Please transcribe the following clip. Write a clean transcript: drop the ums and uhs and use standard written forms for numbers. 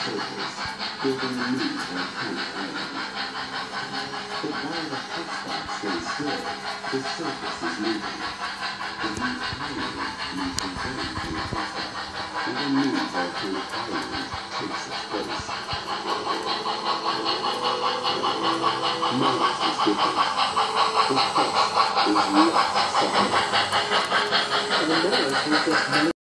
surface, building a new volcanic island. But while the hotspot stays still, the surface is moving. The new island moves away from the hotspot, and a new volcanic island takes its place. Mars is different. The crust is not solid. And Mars has this